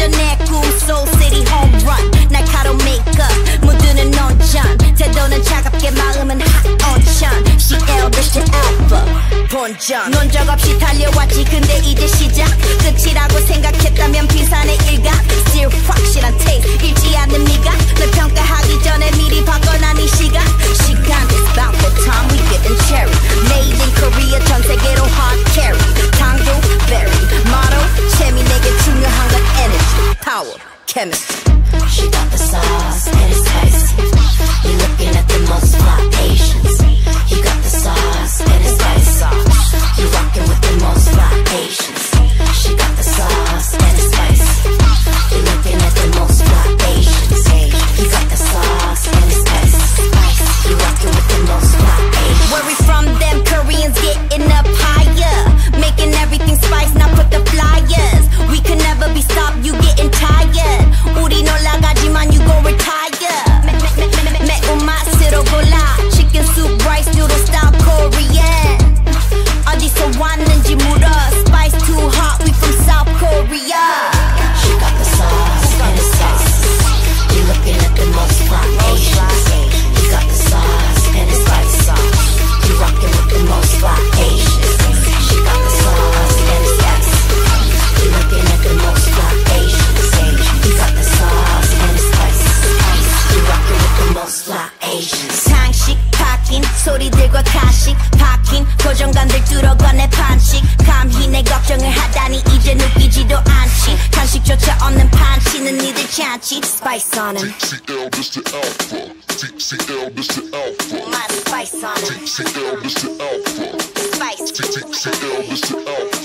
내 꿈속 city home run 날카로운 메이크업 무드는 온전 태도는 차갑게 마음은 hot on 천 CL this alpha 본전 논 적 없이 달려왔지 근데 이제 시작 끝이라고 생각했다면 비산의 일각 Still 확실한 taste 잃지 않는 미각 널 평가하기 전에 미리 바꿔난 이 시간 It's about the time we getting cherry Made in Korea 전 세계로 hard carry 당도 berry motto 재미 내게 중요한 건 energy power chemistry She got the sauce and it's spicy You're looking at the most fly Asians You got the sauce and it's spicy You're rocking with the most fly Asians She got the sauce and it's spicy You're looking at the most fly Asians You got the sauce and it's spicy You're rocking with the most fly Asians Where we from them Koreans getting up higher Making everything spice now put the flyers We can never be stopped you getting tired 우린 올라가지만 you gon' retire 매운 맛으로 골라 Chicken soup rice noodle style Korean 어디서 왔는지 물어 Spice too hot we from South Korea She got the sauce and it's spicy You're looking at the most fly Asians You got the sauce and it's spicy You're rocking with the most fly Asians She got the sauce and it's spicy You're looking at the most fly Asians You got the sauce and it's spicy You're rocking with the most fly Asians 상식 파킨 소리들과 가식 파킨 고정관들 뚫어가 내 반칙 감히 내 걱정을 하다니 이제 느끼지도 않지 간식조차 없는 판치는 니들 잔치 Spice on him TCL this the alpha TCL this the alpha My spice on him TCL this the alpha Spice TCL this the alpha